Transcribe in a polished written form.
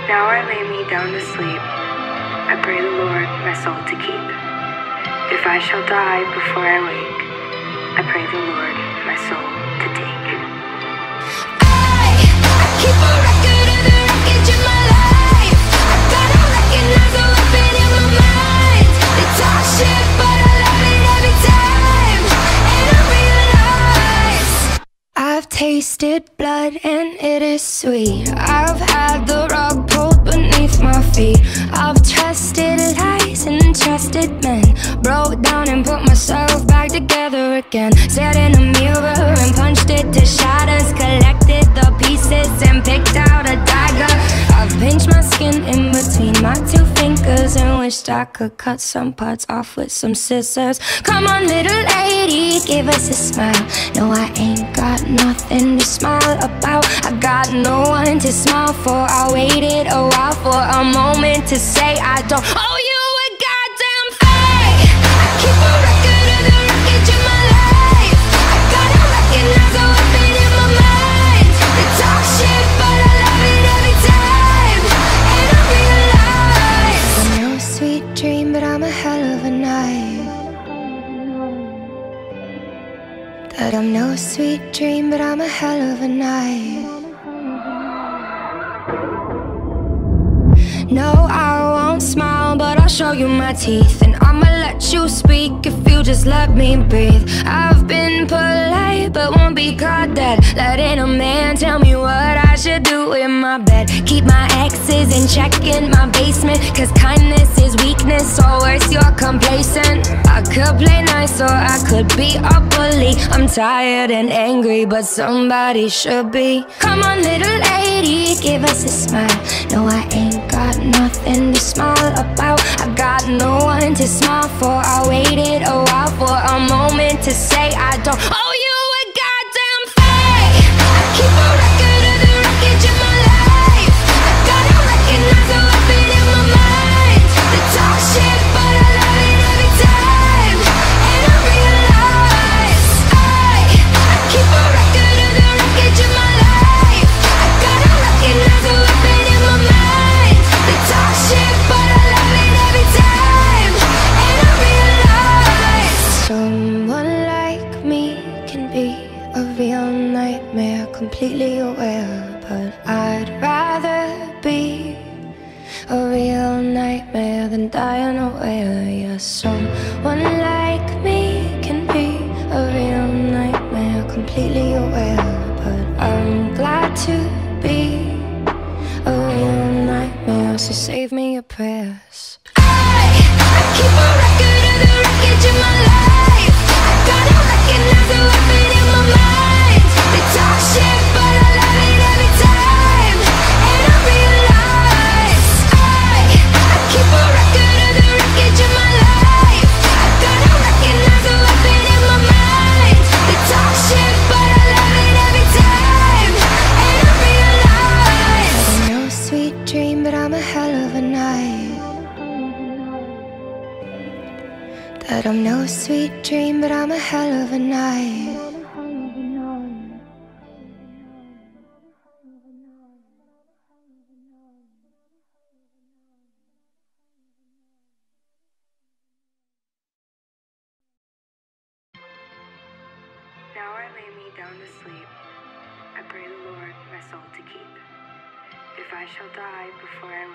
Now I lay me down to sleep. I pray the Lord my soul to keep. If I shall die before I wake, I pray the Lord my soul to take. I keep a record of the wreckage in my life. I gotta recognize the weapon in my mind. They talk shit, but I love it every time. And I realize I've tasted blood and it is sweet. I've had the rug pulled beneath my feet. I've trusted lies and trusted men. Broke down and put myself back together again. Sat in a mirror and punched it to shatters. Collected the pieces and picked out a dagger. I've pinched my skin in between my two fingers and wished I could cut some parts off with some scissors. Come on, little lady, give us a smile. No, I ain't got nothing to smile about. I got no one to smile for. I waited a while for a moment to say I don't owe you a goddamn thing. I keep a record of the wreckage in my life. I gotta recognize the weapon in my mind. They talk shit, but I love it every time. And I realize I'm no sweet dream, but I'm a hell of a night. That I'm no sweet dream, but I'm a hell of a night. No, I won't smile, but I'll show you my teeth. And I'ma let you speak if you just let me breathe. I've been polite, but won't be caught dead. Letting a man tell me what I should do in my bed. Keep my exes in check in my basement, cause kindness is weakness, or worse, you're complacent. I could play nice or I could be a bully. I'm tired and angry, but somebody should be. Come on, little lady, give us a smile. No, I ain't got nothing to smile about. I got no one to smile for. I waited a while for a moment to say I don't owe you a goddamn thing. I keep a record of the wreckage in my life. I gotta recognize the weapon in my mind. They talk shit, but I love it every time. And I realize I keep a record of the wreckage in my life. I gotta recognize the weapon in my mind. They talk shit, but I love it every time. And I realize someone like me can be a real nightmare, completely aware. But I'd rather be a real nightmare than die unaware. Yeah, someone like me can be a real nightmare, completely aware. But I'm glad to be a real nightmare, so save me your prayers. I keep a record of the wreckage in my life. I gotta recognize the weapon in my mind. They talk shit, but I love it every time. And I realize I keep a record of the wreckage in my life. I gotta recognize the weapon in my mind. They talk shit, but I love it every time. And I realize I'm no sweet dream, but I'm a hell of a night. That I'm no sweet dream, but I'm a hell of a night. Now I lay me down to sleep. I pray the Lord my soul to keep. If I shall die before I